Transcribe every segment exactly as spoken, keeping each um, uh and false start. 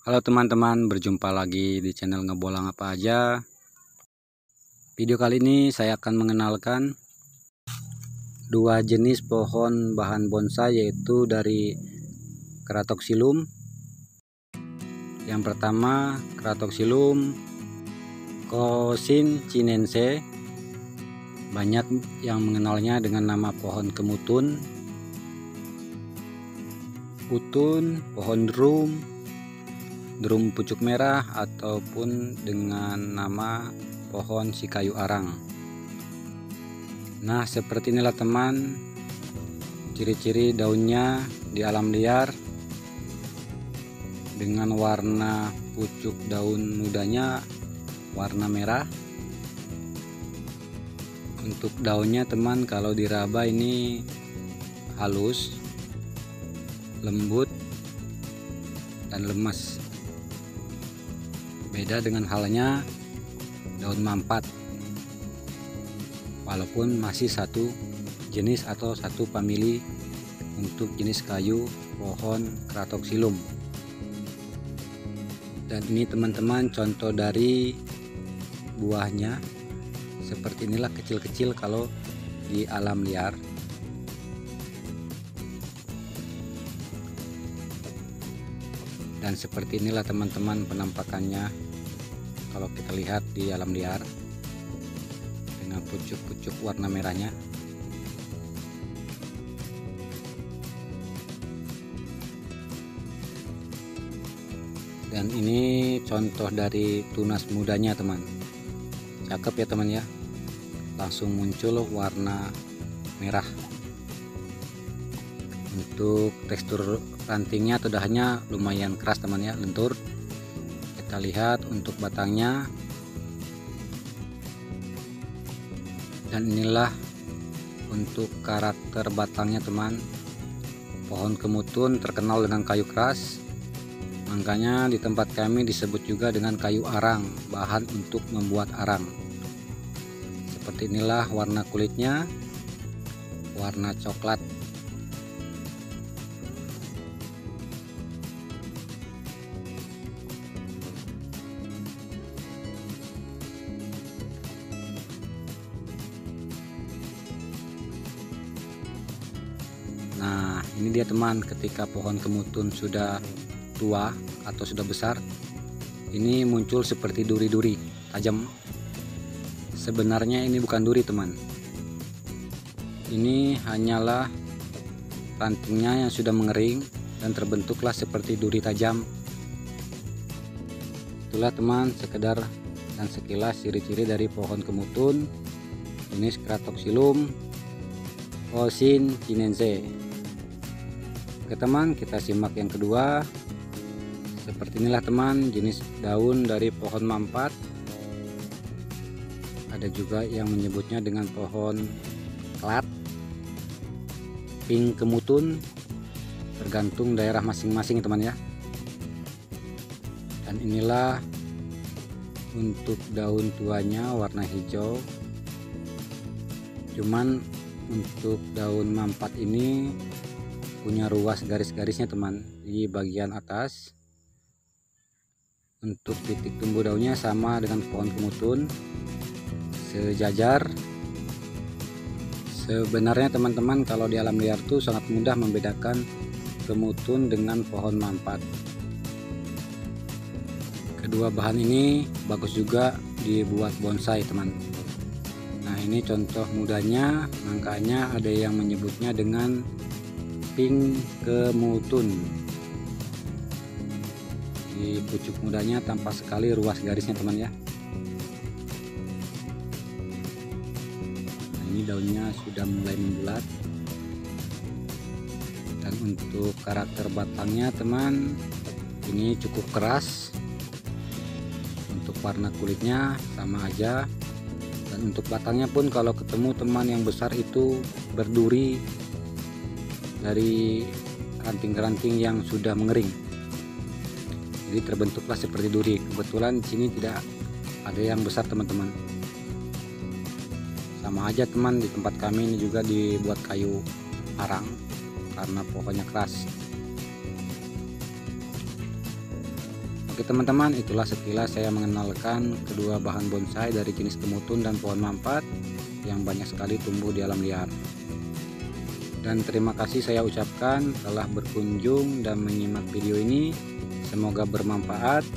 Halo teman-teman, berjumpa lagi di channel Ngebolang Apa Aja. Video kali ini saya akan mengenalkan dua jenis pohon bahan bonsai, yaitu dari Kratoxylum. Yang pertama Kratoxylum cochinense, banyak yang mengenalnya dengan nama pohon kemutun, utun, pohon drum, drum pucuk merah, ataupun dengan nama pohon si kayu arang. Nah, seperti inilah teman ciri-ciri daunnya di alam liar, dengan warna pucuk daun mudanya warna merah. Untuk daunnya teman, kalau diraba ini halus, lembut, dan lemas. Beda dengan halnya daun mampat, walaupun masih satu jenis atau satu famili untuk jenis kayu pohon Kratoxylum. Dan ini teman-teman contoh dari buahnya, seperti inilah kecil-kecil kalau di alam liar. Dan seperti inilah teman-teman penampakannya kalau kita lihat di alam liar, dengan pucuk-pucuk warna merahnya. Dan ini contoh dari tunas mudanya teman, cakep ya teman ya, langsung muncul warna merah. Untuk tekstur rantingnya atau dahannya lumayan keras teman ya, lentur. Kita lihat untuk batangnya, dan inilah untuk karakter batangnya teman. Pohon kemutun terkenal dengan kayu keras, makanya di tempat kami disebut juga dengan kayu arang, bahan untuk membuat arang. Seperti inilah warna kulitnya, warna coklat. Nah, ini dia teman, ketika pohon kemutun sudah tua atau sudah besar, ini muncul seperti duri-duri tajam. Sebenarnya ini bukan duri teman, ini hanyalah rantingnya yang sudah mengering dan terbentuklah seperti duri tajam. Itulah teman sekedar dan sekilas ciri-ciri dari pohon kemutun jenis Kratoxylum cochinense. Oke teman, kita simak yang kedua. Seperti inilah teman jenis daun dari pohon mampat. Ada juga yang menyebutnya dengan pohon klat, pink kemutun, tergantung daerah masing-masing teman ya. Dan inilah untuk daun tuanya warna hijau, cuman untuk daun mampat ini punya ruas garis-garisnya teman di bagian atas. Untuk titik tumbuh daunnya sama dengan pohon kemutun, sejajar. Sebenarnya teman-teman kalau di alam liar tuh sangat mudah membedakan kemutun dengan pohon mampat. Kedua bahan ini bagus juga dibuat bonsai teman. Nah, ini contoh mudanya, makanya ada yang menyebutnya dengan pink kemutun. Di pucuk mudanya tampak sekali ruas garisnya teman ya. Nah, ini daunnya sudah mulai membulat. Dan untuk karakter batangnya teman, ini cukup keras. Untuk warna kulitnya sama aja. Dan untuk batangnya pun kalau ketemu teman yang besar itu berduri dari ranting-ranting yang sudah mengering, jadi terbentuklah seperti duri. Kebetulan di sini tidak ada yang besar teman-teman. Sama aja teman, di tempat kami ini juga dibuat kayu arang karena pohonnya keras. Oke teman-teman, itulah sekilas saya mengenalkan kedua bahan bonsai dari jenis kemutun dan pohon mampat yang banyak sekali tumbuh di alam liar. Dan terima kasih saya ucapkan telah berkunjung dan menyimak video ini. Semoga bermanfaat.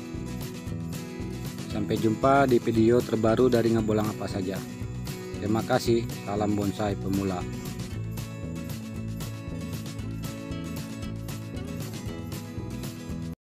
Sampai jumpa di video terbaru dari Ngebolang Apa Saja. Terima kasih, salam bonsai pemula.